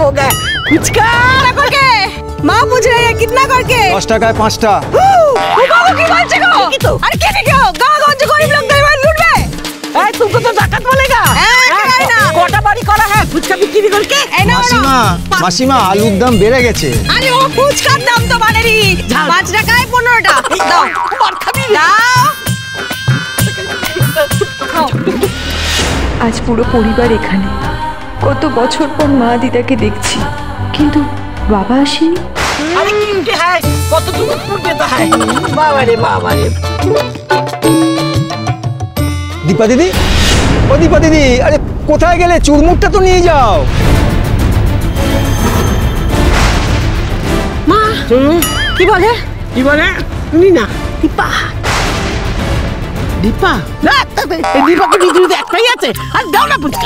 हो गया। फुचका करके माँ पूछ रही है कितना करके? 10 টাকায় 5টা। बाबू की बात चलो। अरे क्या हो? गाँव-गाँव से गरीब लोग दही लूट रहे। तुमको तो डाकत बोलेगा। कोटा बाड़ी करा है फुचका बिक्री करके। মাসিমা আলুর দাম বেড়ে গেছে। আরে ও ফুচকার দাম তো বাড়েনি। 5 টাকায় 15টা। দাও। মার খাবি। দাও। আজ পুরো পরিবার এখানে। কত বছর পর মা দিদাকে দেখছি, কিন্তু বাবা আসেনি। আরে কি উঠে হয়? কত দূর পড়তে হয়? বাবা রে বাবা রে। দীপা দিদি, ও দীপা দিদি, আরে কোথায় গেলে? চুরমুটটা তো নিয়ে যাও। মা কি বলে? কি বলে? নীনা দীপা দীপা না এই দীপাকে ভিতরে একটাই আছে। আর দাও না ফুচকা।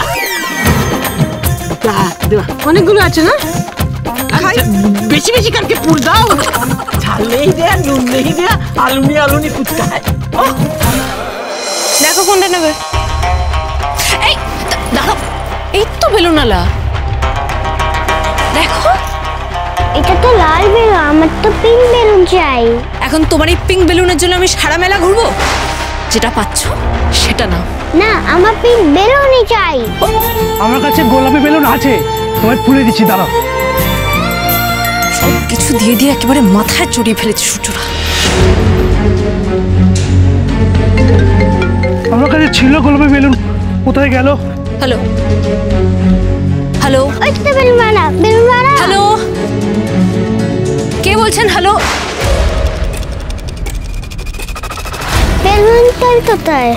অনেকগুলো আছে না? বেশি বেশি करके পুর দাও। ঝাল নেই দে, নুন নেই দে, আলুনি ফুচকা है। দেখো কোনটা নেবে। এই দাঁড়াও, এই তো বেলুনালা। দেখো এটা তো লাল বেলুন, আমার তো পিঙ্ক বেলুন চাই। এখন তোমার এই পিঙ্ক বেলুনের জন্য আমি সারা মেলা ঘুরবো? যেটা পাচ্ছ সেটা না। না, আমার পিঙ্ক বেলুনই চাই। আমার কাছে গোলাপি বেলুন আছে, তোমায় ফুলে দিচ্ছি, দাঁড়াও। সব কিছু দিয়ে দিয়ে একেবারে মাথায় চড়িয়ে ফেলেছে সূর্যরা। আমার কাছে ছিল গোলাপি বেলুন, কোথায় গেল? হ্যালো হ্যালো, ওই তো বেলুনওয়ালা, বেলুনওয়ালা। হ্যালো, কে বলছেন? হ্যালো, বেলুনটা কোথায়?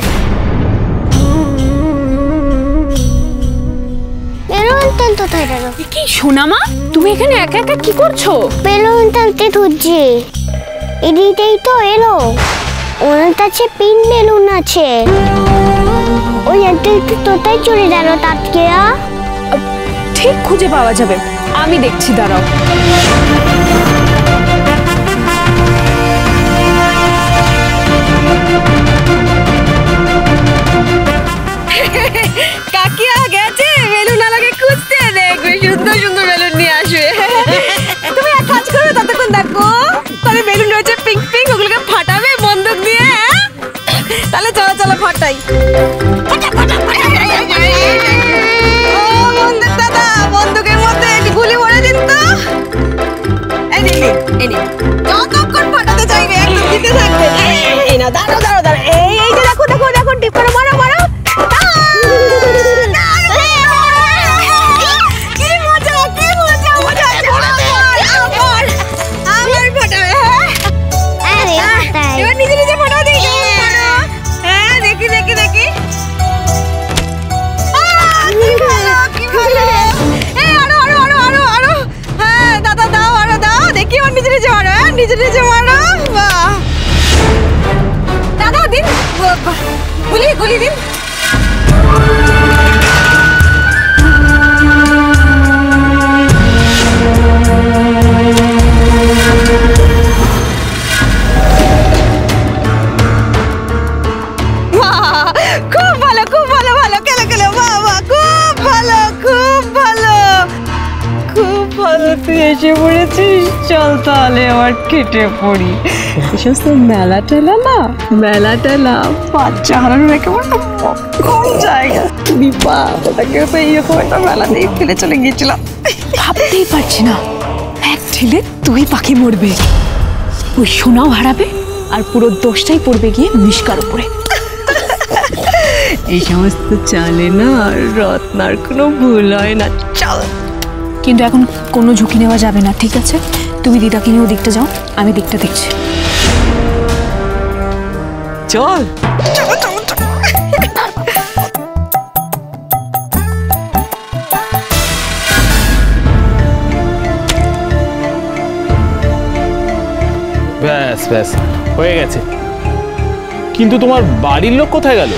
বেলুনটা কোথায় গেল? কি সোনা মা, তুমি এখানে একা একা কি করছো? বেলুন টানতে খুঁজছি। এদিকেই তো এলো। ওনার কাছে পিঙ্ক বেলুন আছে। ওই একটা তোতাই চলে গেল তাৎকেয়া। ঠিক খুঁজে পাওয়া যাবে, আমি দেখছি, দাঁড়াও। কাকিয়া গেছে বেলুনওয়ালাকে খুঁজতে। দেখবে সুন্দর সুন্দর বেলুন নিয়ে আসবে। তুমি এক কাজ করবে, ততক্ষণ দেখো তাহলে বেলুন রয়েছে পিঙ্ক পিঙ্ক, ওগুলোকে ফাটাবে বন্দুক দিয়ে। তাহলে চলো চলো ফাটাই। ও বন্দুক দাদা, বন্দুকের মধ্যে গুলি ভরে দিন তো। এই নিন, যতক্ষণ ফাটাতে চাইবে একদম দিতে থাকবে। এই না, দাঁড়াও দাঁড়াও দাঁড়াও। এই যে দেখো দেখো দেখো, টিপ করে মারো মারো। নিজে মারো। বাহ দাদা, দিন গুলি দিন। খুব ভালো খুব ভালো ভালো, খেলো খেলো, বাহ বাহ, খুব ভালো খুব ভালো খুব ভালো। তুই এসে পড়েছিস, চল তাহলে আবার কেটে পড়ি। বিশেষ তো মেলা টেলা বাচ্চা হারানোর একেবারে কোন জায়গা। দীপা ওটাকে তো এইরকম একটা মেলাতেই ফেলে চলে গিয়েছিলাম। ভাবতেই পারছি না, এক ঠেলে দুই পাখি মরবে। ওই সোনাও হারাবে, আর পুরো দোষটাই পড়বে গিয়ে মিশকার উপরে। এই সমস্ত চালে না রত্নার কোনো ভুল হয় না। চল। কিন্তু এখন কোনো ঝুঁকি নেওয়া যাবে না, ঠিক আছে? তুমি দিদাকে নিয়ে ওদিকটা যাও, আমি দিকটা দেখছি। চল। ব্যাস ব্যাস, হয়ে গেছে। কিন্তু তোমার বাড়ির লোক কোথায় গেল?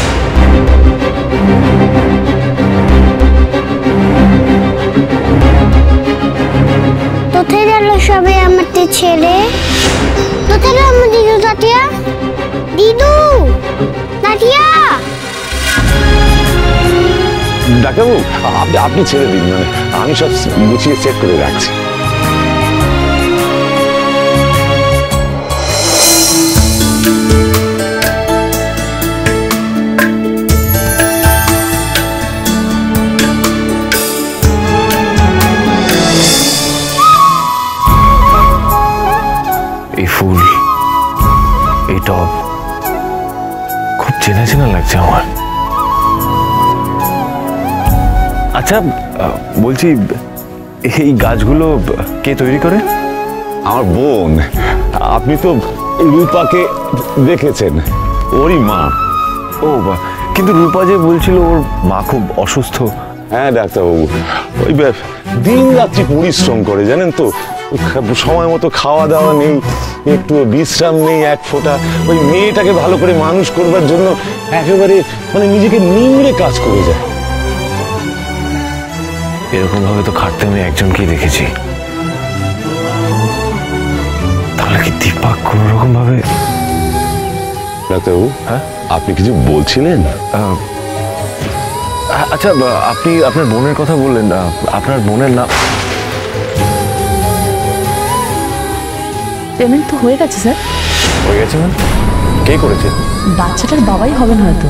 কোথায় গেল সবে আমাদের ছেলে? কোথায় গেল আমার দিদু তাতিয়া? দিদু তাতিয়া ডাক্তারবাবু, আপনি ছেড়ে দিন, মানে আমি সব গুছিয়ে সেট করে রাখছি। এই ফুল, এই টব খুব চেনা চেনা লাগছে আমার। আচ্ছা, বলছি এই গাছগুলো কে তৈরি করে? আমার বোন। আপনি তো রূপাকে দেখেছেন, ওরই মা। ও কিন্তু রূপা যে বলছিল ওর মা খুব অসুস্থ। হ্যাঁ ডাক্তারবাবু, ওই দিন রাত্রি পরিশ্রম করে জানেন তো, সময় মতো খাওয়া দাওয়া নেই, একটু বিশ্রাম নেই এক ফোঁটা। ওই মেয়েটাকে ভালো করে মানুষ করবার জন্য একেবারে মানে নিজেকে নিংড়ে কাজ করে যায়। এরকম ভাবে তো খাটতে আমি একজনকেই দেখেছি, তাহলে কি দীপা কোন রকম ভাবে? ডাক্তারবাবু, হ্যাঁ আপনি কিছু বলছিলেন? আচ্ছা, আপনি আপনার বোনের কথা বললেন, আপনার বোনের নাম? পেমেন্ট তো হয়ে গেছে স্যার। হয়ে গেছে মানে? কে করেছে? বাচ্চাটার বাবাই হবেন হয়তো।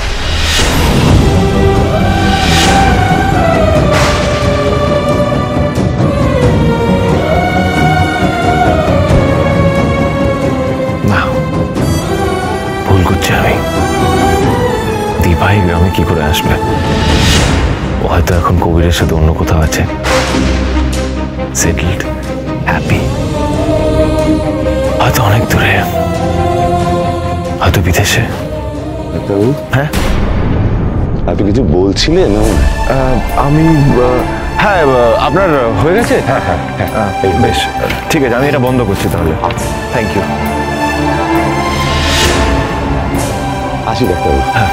না, ভুল করছি আমি। দীপাই গ্রামে কি করে আসবে? ও হয়তো এখন কবিরের সাথে অন্য কোথাও আছে, সেটেলড, হ্যাপি, হয়তো অনেক দূরে, হয়তো বিদেশে। ডাক্তারবাবু, হ্যাঁ আপনি কিছু বলছিলেন? আমি হ্যাঁ, আপনার হয়ে গেছে? হ্যাঁ হ্যাঁ হ্যাঁ, বেশ ঠিক আছে, আমি এটা বন্ধ করছি তাহলে। Thank you. আসি ডাক্তারবাবু। হ্যাঁ।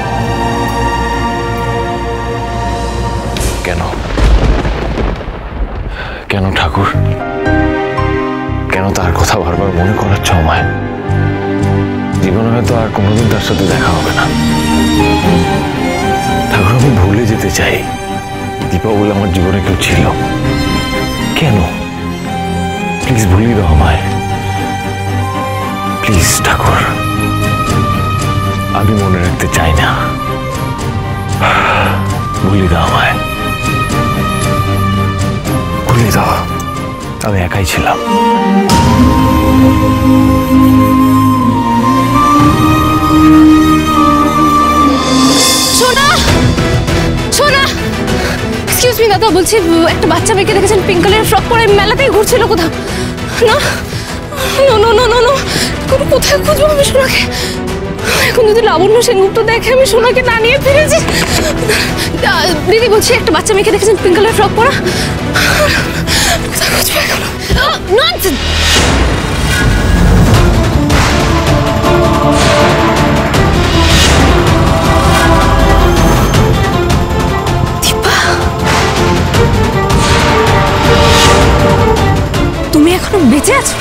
কেন কেন ঠাকুর, কেন তার কথা বারবার মনে করাচ্ছ আমায়? জীবনে হয়তো আর কোনোদিন তার সাথে দেখা হবে না। ঠাকুর, আমি ভুলে যেতে চাই দীপা বলে আমার জীবনে কেউ ছিল। কেন? প্লিজ ভুলিয়ে দাও আমায়, প্লিজ ঠাকুর। আমি মনে রাখতে চাই না, ভুলিয়ে দাও আমায়, ভুলিয়ে দাও। আমি একাই ছিলাম। সোনা, সোনা, এক্সকিউজ মি দাদা, বলছি একটা বাচ্চা মেয়েকে দেখেছেন পিঙ্ক কালারের ফ্রক পরে মেলাতেই ঘুরছিল কোথাও? না, no no no no no, কোথায় খুঁজবো আমি সোনাকে? এখন যদি লাবণ্য সেনগুপ্ত দেখে আমি সোনাকে না নিয়ে ফিরেছি। দিদি, বলছি একটা বাচ্চা মেয়েকে দেখেছেন পিঙ্ক কালারের ফ্রক পরা? কোথায় খুঁজবো এখন? ননসেন্স! তুমি এখনো বেঁচে আছো?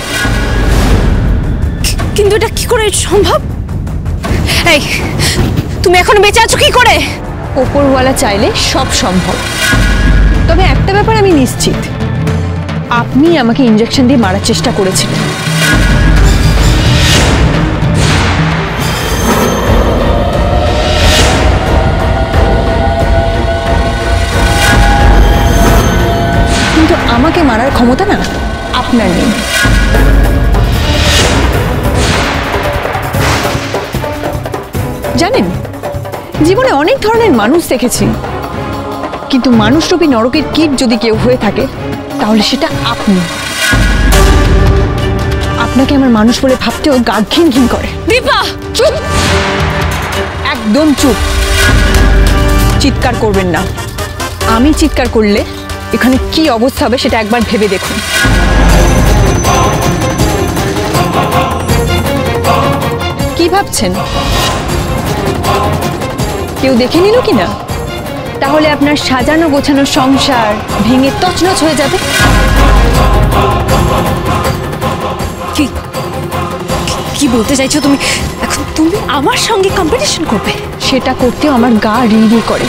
কিন্তু এটা কি করে সম্ভব? এই, তুমি এখনো বেঁচে আছো কি করে? ওপরওয়ালা চাইলে সব সম্ভব। তবে একটা ব্যাপার আমি নিশ্চিত, আপনি আমাকে ইনজেকশন দিয়ে মারার চেষ্টা করেছিলেন। কিন্তু আমাকে মারার ক্ষমতা না আপনার নেই। জানেন, জীবনে অনেক ধরনের মানুষ দেখেছি, কিন্তু মানুষরূপী নরকের কীট যদি কেউ হয়ে থাকে তাহলে সেটা আপনি। আপনাকে আমার মানুষ বলে ভাবতেও গা ঘিন ঘিন করে। দীপা, চুপ, একদম চুপ। চিৎকার করবেন না। আমি চিৎকার করলে এখানে কি অবস্থা হবে সেটা একবার ভেবে দেখুন। কি ভাবছেন কেউ দেখে নিল কিনা? তাহলে আপনার সাজানো গোছানো সংসার ভেঙে তছনছ হয়ে যাবে। কি কি বলতে চাইছো তুমি? এখন তুমি আমার সঙ্গে কম্পিটিশন করবে? সেটা করতেও আমার গা রিড়ি করে।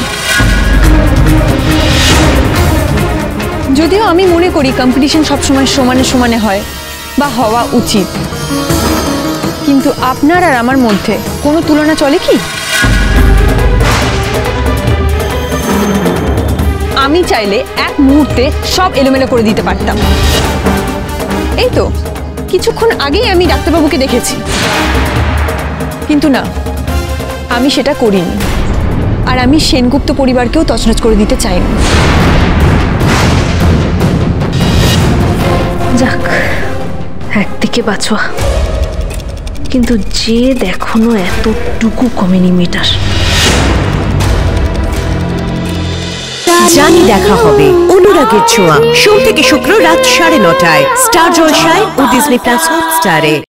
যদিও আমি মনে করি কম্পিটিশন সবসময় সমানে সমানে হয় বা হওয়া উচিত, কিন্তু আপনার আর আমার মধ্যে কোনো তুলনা চলে কি? আমি চাইলে এক মুহূর্তে সব এলোমেলো করে দিতে পারতাম। এই তো কিছুক্ষণ আগেই আমি ডাক্তারবাবুকে দেখেছি, কিন্তু না, আমি সেটা করিনি। আর আমি সেনগুপ্ত পরিবারকেও তছনছ করে দিতে চাইনি। যাক, একদিকে বাঁচোয়া, কিন্তু যে এখনো এতটুকু কমেনি মেটার। জানি দেখা হবে অনুরাগের ছোঁয়া, সোম থেকে শুক্র রাত 9:30টায় স্টার জলসায় ও ডিজনি প্লাস হটস্টারে।